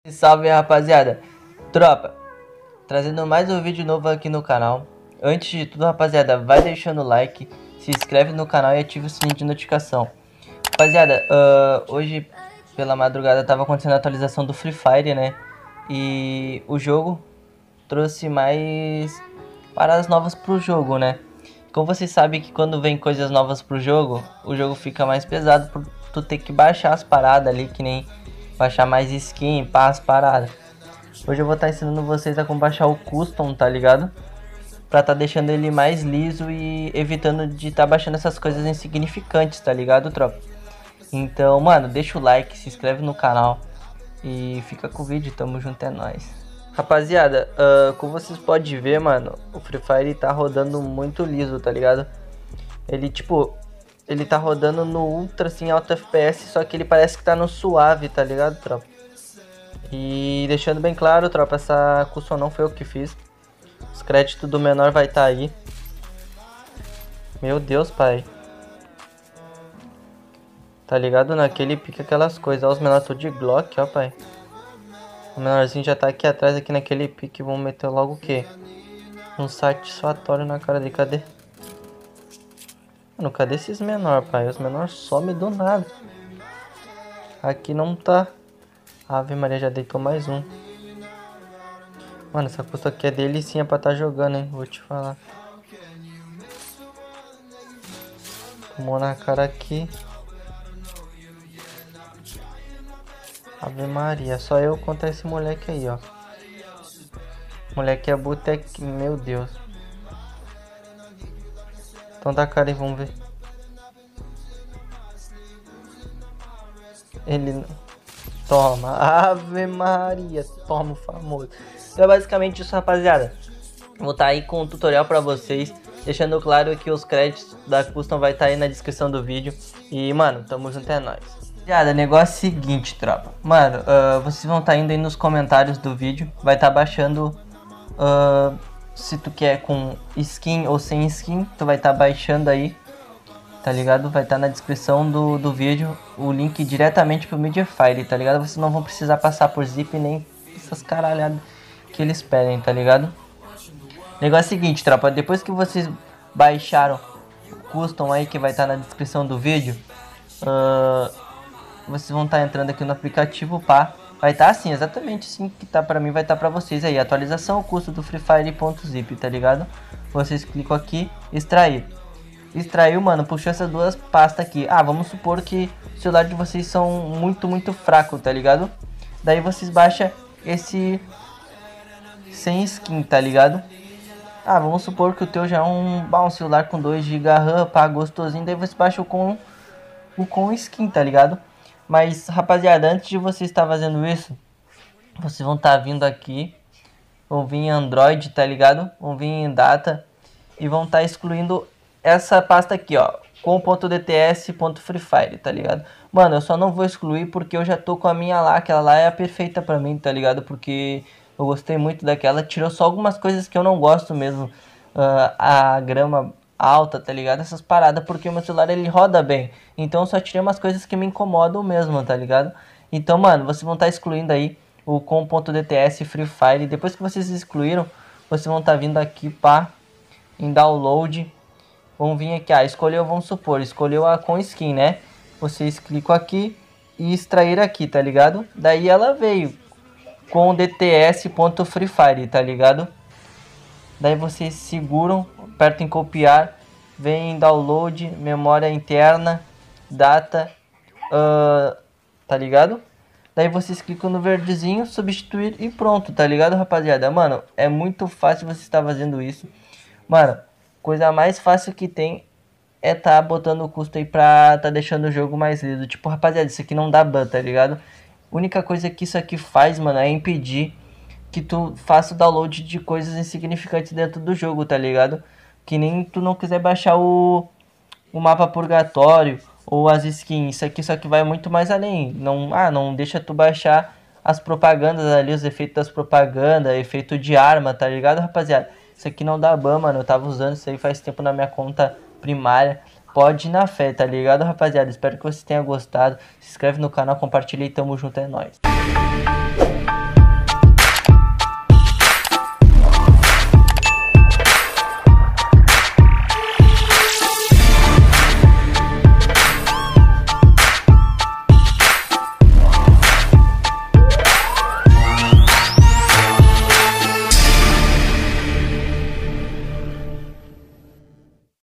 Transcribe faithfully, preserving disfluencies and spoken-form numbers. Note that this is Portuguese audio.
Salve, rapaziada, tropa, trazendo mais um vídeo novo aqui no canal. Antes de tudo, rapaziada, vai deixando o like, se inscreve no canal e ativa o sininho de notificação. Rapaziada, uh, hoje pela madrugada tava acontecendo a atualização do Free Fire, né? E o jogo trouxe mais paradas novas pro jogo, né? Como vocês sabem que quando vem coisas novas pro jogo, o jogo fica mais pesado por tu ter que baixar as paradas ali, que nem baixar mais skin, pá, as paradas. Hoje eu vou estar tá ensinando vocês a como baixar o custom, tá ligado? Pra tá deixando ele mais liso e evitando de tá baixando essas coisas insignificantes, tá ligado, tropa? Então, mano, deixa o like, se inscreve no canal e fica com o vídeo, tamo junto, é nóis. Rapaziada, uh, como vocês podem ver, mano, o Free Fire tá rodando muito liso, tá ligado? Ele, tipo, ele tá rodando no ultra, assim, alto F P S, só que ele parece que tá no suave, tá ligado, tropa? E deixando bem claro, tropa, essa custom não foi eu que fiz. Os créditos do menor vai estar tá aí. Meu Deus, pai. Tá ligado? Naquele pique aquelas coisas. Ó, os menores tudo de Glock, ó, pai. O menorzinho já tá aqui atrás, aqui naquele pique. Vamos meter logo o quê? Um satisfatório na cara dele. Cadê? Mano, cadê esses menor, pai? Os menores somem do nada. Aqui não tá. Ave Maria, já deitou mais um. Mano, essa custa aqui é delicinha pra tá jogando, hein? Vou te falar. Tomou na cara aqui. Ave Maria, só eu contra esse moleque aí, ó. Moleque é boteque, meu Deus. Então dá cara aí, vamos ver. Ele... Toma, Ave Maria, toma o famoso. Então é basicamente isso, rapaziada. Vou estar tá aí com um tutorial pra vocês, deixando claro que os créditos da custom vai estar tá aí na descrição do vídeo. E, mano, tamo junto, é nóis. Rapaziada, negócio é o seguinte, tropa. Mano, uh, vocês vão estar tá indo aí nos comentários do vídeo. Vai estar tá baixando, uh, se tu quer com skin ou sem skin, tu vai estar tá baixando aí. Tá ligado? Vai estar tá na descrição do, do vídeo o link diretamente pro Mediafire, tá ligado? Vocês não vão precisar passar por zip nem essas caralhadas que eles pedem, tá ligado? O negócio é o seguinte, tropa, depois que vocês baixaram o custom aí que vai estar tá na descrição do vídeo, uh, vocês vão estar tá entrando aqui no aplicativo, pá. Vai estar tá assim, exatamente assim que tá pra mim, vai estar tá pra vocês aí. Atualização, custo do Free Fire.zip, tá ligado? Vocês clicam aqui, extrair. Extraiu, mano, puxou essas duas pastas aqui. Ah, vamos supor que o celular de vocês são muito, muito fraco, tá ligado? Daí vocês baixam esse sem skin, tá ligado? Ah, vamos supor que o teu já é um, um celular com dois gigas RAM, pá, gostosinho. Daí você baixa o com, o com skin, tá ligado? Mas, rapaziada, antes de você estar fazendo isso, vocês vão estar tá vindo aqui. Vão vir em Android, tá ligado? Vão vir em Data e vão estar tá excluindo essa pasta aqui, ó, com.dts.freefire, tá ligado? Mano, eu só não vou excluir porque eu já tô com a minha lá, aquela lá é a perfeita pra mim, tá ligado? Porque eu gostei muito daquela, tirou só algumas coisas que eu não gosto mesmo, uh, a grama alta, tá ligado? Essas paradas, porque o meu celular ele roda bem, então eu só tirei umas coisas que me incomodam mesmo, tá ligado? Então, mano, vocês vão estar tá excluindo aí o com.dts.freefire, depois que vocês excluíram, vocês vão estar tá vindo aqui, pá, em download. Vamos vir aqui, ah, escolheu, vamos supor, escolheu a com skin, né? Vocês clicam aqui e extrair aqui, tá ligado? Daí ela veio com dts.freefire, tá ligado? Daí vocês seguram, apertam em copiar, vem em download, memória interna, data, uh, tá ligado? Daí vocês clicam no verdezinho, substituir e pronto, tá ligado, rapaziada? Mano, é muito fácil você estar fazendo isso. Mano, coisa mais fácil que tem é tá botando o custo aí pra tá deixando o jogo mais liso. Tipo, rapaziada, isso aqui não dá ban, tá ligado? A única coisa que isso aqui faz, mano, é impedir que tu faça o download de coisas insignificantes dentro do jogo, tá ligado? Que nem tu não quiser baixar o, o mapa purgatório ou as skins. Isso aqui só que vai muito mais além. Não, ah, não deixa tu baixar as propagandas ali, os efeitos das propagandas, efeito de arma, tá ligado, rapaziada? Isso aqui não dá ban, mano. Eu tava usando isso aí faz tempo na minha conta primária. Pode ir na fé, tá ligado, rapaziada? Espero que vocês tenham gostado. Se inscreve no canal, compartilha e tamo junto, é nóis.